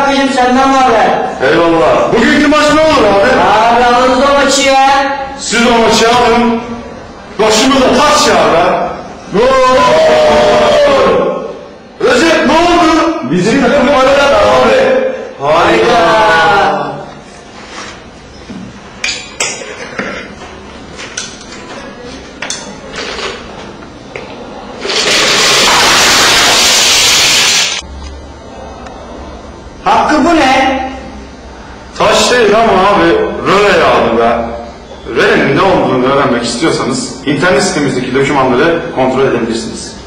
abicim, senden var be. Eyvallah. Bugünkü maç ne olur abi? Abi alırız o maçı ya. Siz o maçı alın. Başımıza taş ya be. Gol! Recep ne oldu? Bizim takım var ya abi. Hayda. Hakkı bu ne? Taş değil ama abi röle yağdı be. Rölenin ne olduğunu öğrenmek istiyorsanız internet sitemizdeki dokümanları kontrol edebilirsiniz.